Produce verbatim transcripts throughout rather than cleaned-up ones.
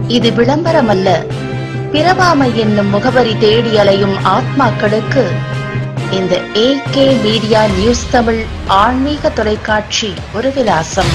இது விளம்பரமல்ல. பிரபாமை என்னும் முகவரி தேடி அலையும் ஆத்மாக்களுக்கு இந்த ஏகே மீடியா நியூஸ் தமிழ் ஆன்மீக தொலைக்காட்சி ஒரு விலாசம்.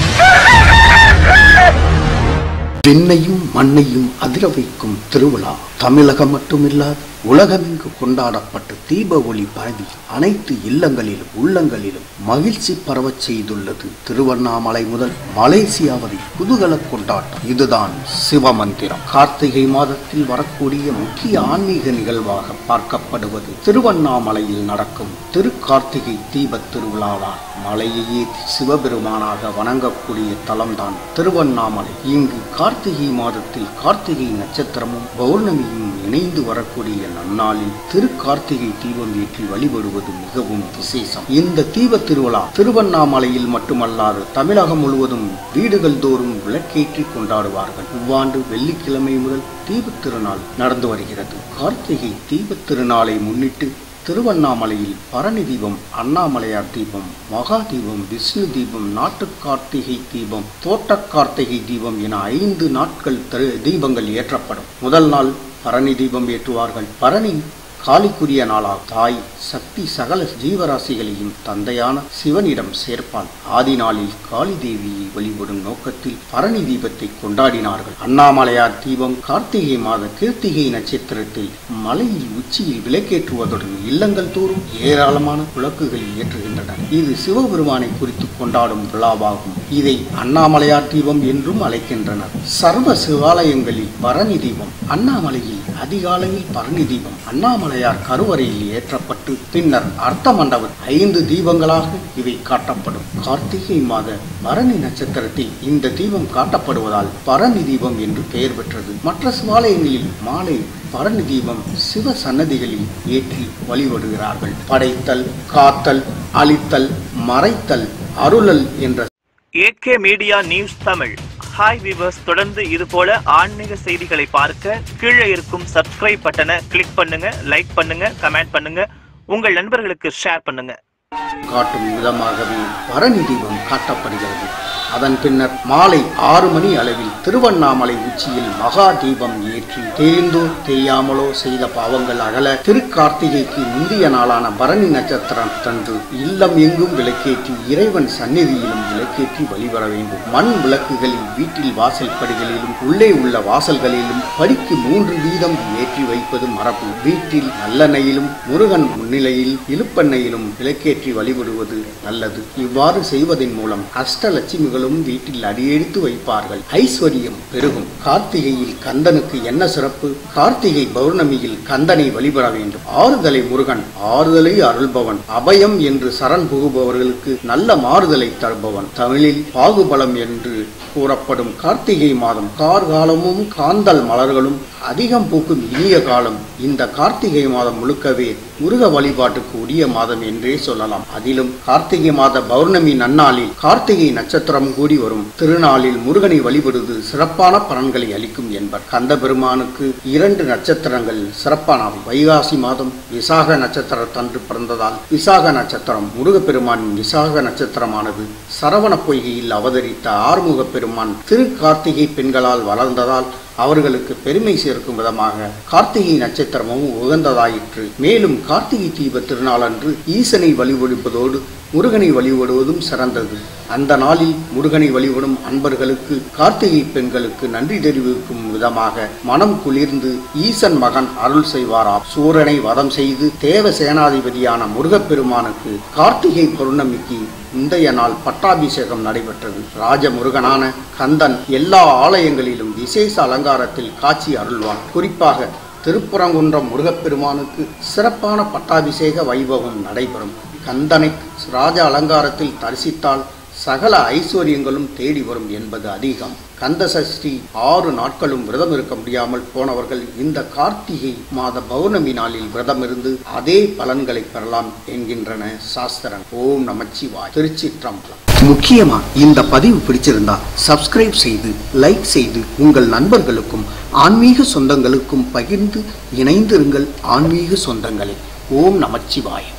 விண்ணையும் மண்ணையும் அதிர வைக்கும் திருவிழா தமிழகம் மட்டுமில்லாது உலகமெங்கு கொண்டாடப்பட்டு தீப ஒளி பரவி அனைத்து இல்லங்களிலும் உள்ளங்களிலும் மகிழ்ச்சி பரவச் செய்துள்ளது திருவண்ணாமலை முதல் மலேசியா வரை குதூகல கொண்டாட்டம். இதுதான் சிவமந்திரம். கார்த்திகை மாதத்தில் வரக்கூடிய முக்கிய ஆன்மீக நிகழ்வாக பார்க்கப்படுவது திருவண்ணாமலையில் நடக்கும் திரு கார்த்திகை தீப திருவிழாதான். மலையையே சிவபெருமானாக வணங்கக்கூடிய தலம்தான் திருவண்ணாமலை. இங்கு கார்த்திகை மாதத்தில் கார்த்திகை நட்சத்திரமும் பௌர்ணமியும் இணைந்து வரக்கூடிய நன்னாளில் திரு கார்த்திகை தீபம் ஏற்றி வழிபடுவது மிகவும் விசேஷம். இந்த தீப திருவிழா திருவண்ணாமலையில் மட்டுமல்லாது தமிழகம் முழுவதும் வீடுகள் தோறும் விளக்கேற்றி கொண்டாடுவார்கள். இவ்வாண்டு வெள்ளிக்கிழமை முதல் தீப திருநாள் நடந்து வருகிறது. கார்த்திகை தீப திருநாளை முன்னிட்டு திருவண்ணாமலையில் பரணி தீபம், அண்ணாமலையார் தீபம், மகா தீபம், விஷ்ணு தீபம், நாட்டு கார்த்திகை தீபம், தோட்ட கார்த்திகை தீபம் என ஐந்து நாட்கள் தீபங்கள் ஏற்றப்படும். முதல் நாள் பரணி தீபம் ஏற்றுவார்கள். பரணி காளிக்குரிய நாளால் தாய் சக்தி சகல ஜீவராசிகளையும் தந்தையான சிவனிடம் சேர்ப்பாள். ஆதி நாளில் காளி தேவியை வழிபடும் நோக்கத்தில் பரணி தீபத்தை கொண்டாடினார்கள். அண்ணாமலையார் தீபம் கார்த்திகை மாத கிருத்திகை நட்சத்திரத்தில் மலையில் உச்சியில் விளக்கேற்றுவதுடன் இல்லங்கள் தோறும் ஏராளமான விளக்குகள் ஏற்றுகின்றனர். இது சிவபெருமானை குறித்து கொண்டாடும் விழாவாகும். இதை அண்ணாமலையார் தீபம் என்றும் அழைக்கின்றனர். சர்வ சிவாலயங்களில் பரணி தீபம், அண்ணாமலையில் அதிகாலையில் பரணி தீபம் அண்ணாமலையார் கருவறையில் ஏற்றப்பட்டு பின்னர் அர்த்த மண்டபம் ஐந்து தீபங்களாக இவை காட்டப்படும். கார்த்திகை மாத பரணி நட்சத்திரத்தில் இந்த தீபம் காட்டப்படுவதால் பரணி தீபம் என்று பெயர் பெற்றது. மற்ற சிவாலயங்களில் மாலை பரணி தீபம் சிவ சன்னதிகளில் ஏற்றி வழிபடுகிறார்கள். படைத்தல், காத்தல், அழித்தல், மறைத்தல், அருளல் என்ற AK Media News Tamil. Hi viewers, தொடர்ந்து இது போல ஆன்மீக செய்திகளை பார்க்க கீழே இருக்கும் சப்ஸ்கிரைப் பட்டனை கிளிக் பண்ணுங்க, லைக் பண்ணுங்க, கமெண்ட் பண்ணுங்க, உங்கள் நண்பர்களுக்கு ஷேர் பண்ணுங்க. காட்டும் விதமாகவே பரணி தீபம் காட்டப்படுகிறது. அதன் பின்னர் மாலை ஆறு மணி அளவில் திருவண்ணாமலை உச்சியில் மகா தீபம் ஏற்றி தெரிந்தோ தெரியாமலோ செய்த பாவங்கள் அகல திரு கார்த்திகைக்கு முந்தைய நாளான பரணி நட்சத்திரம் தந்து இல்லம் எங்கும் விளக்கேற்றி இறைவன் சந்நிதியிலும் விளக்கேற்றி வழிபட வேண்டும். மண் விளக்குகளில் வீட்டில் வாசல் படிகளிலும் உள்ளே உள்ள வாசல்களிலும் படிக்கு மூன்று வீதம் ஏற்றி வைப்பது மரபு. வீட்டில் நல்லெண்ணெயிலும் முருகன் முன்னிலையில் இழுப்பெண்ணையிலும் விளக்கேற்றி வழிபடுவது நல்லது. இவ்வாறு செய்வதன் மூலம் அஷ்டலட்சுமிகள் வீட்டில் அடியெடுத்து வைப்பார்கள். ஐஸ்வர்யம் பெருகும். கார்த்திகையில் கந்தனுக்கு என்ன சிறப்பு? கார்த்திகை பௌர்ணமியில் கந்தனை வழிபட வேண்டும். ஆறுதலை முருகன், ஆறுதலை அருள்பவன், அபயம் என்று சரண் புகுபவர்களுக்கு நல்ல மாறுதலை தருபவன். தமிழில் பாகுபலம் என்று கூறப்படும் கார்த்திகை மாதம் கார்காலமும் காந்தல் மலர்களும் அதிகம் பூக்கும் இனிய காலம். இந்த கார்த்திகை மாதம் முழுக்கவே முருக வழிபாட்டுக்கு உரிய மாதம் என்றே சொல்லலாம். அதிலும் கார்த்திகை மாத பௌர்ணமி நன்னாளில் கார்த்திகை நட்சத்திரம் கூடி வரும் திருநாளில் முருகனை வழிபடுவது சிறப்பான பலன்களை அளிக்கும் என்பர். கந்த பெருமானுக்கு இரண்டு நட்சத்திரங்கள் சிறப்பானவை. வைகாசி மாதம் விசாக நட்சத்திரத்தன்று பிறந்ததால் விசாக நட்சத்திரம். முருகப்பெருமானின் விசாக நட்சத்திரமானது சரவண பொய்கையில் அவதரித்த ஆறுமுக பெருமான் திரு கார்த்திகை பெண்களால் வளர்ந்ததால் அவர்களுக்கு பெருமை சேர்க்கும் விதமாக கார்த்திகை நட்சத்திரமும் உகந்ததாயிற்று. மேலும் கார்த்திகை தீப திருநாளன்று ஈசனை வழிபடுவதோடு முருகனை வழிபடுவதும் சிறந்தது. அந்த நாளில் முருகனை வழிபடும் அன்பர்களுக்கு கார்த்திகை பெண்களுக்கு நன்றி தெரிவிக்கும் விதமாக மனம் குளிர்ந்து ஈசன் மகன் அருள் செய்வாரா. சூரனை வதம் செய்து தேவ சேனாதிபதியான முருகப்பெருமானுக்கு கார்த்திகை பௌர்ணமிக்கு முந்தைய நாள் பட்டாபிஷேகம் நடைபெற்றது. ராஜமுருகனான கந்தன் எல்லா ஆலயங்களிலும் விசேஷ அலங்காரத்தில் காட்சி அருள்வான். குறிப்பாக திருப்பரங்குன்றம் முருகப்பெருமானுக்கு சிறப்பான பட்டாபிஷேக வைபவம் நடைபெறும். கந்தனை ராஜ அலங்காரத்தில் தரிசித்தால் சகல ஐஸ்வர்யங்களும் தேடி வரும் என்பது அதிகம். கந்த சஷ்டி ஆறு நாட்களும் விரதம் இருக்க முடியாமல் போனவர்கள் இந்த கார்த்திகை மாத பௌர்ணமி நாளில் விரதம் இருந்து அதே பலன்களை பெறலாம் என்கின்றன சாஸ்திரம். ஓம் நமச்சிவாய். திருச்சிற்றம்பலம். முக்கியமா இந்த பதிவு பிடிச்சிருந்தா சப்ஸ்கிரைப் செய்து லைக் செய்து உங்கள் நண்பர்களுக்கும் ஆன்மீக சொந்தங்களுக்கும் பகிர்ந்து இணைந்திருங்கள். ஆன்மீக சொந்தங்களே, ஓம் நமச்சிவாய்.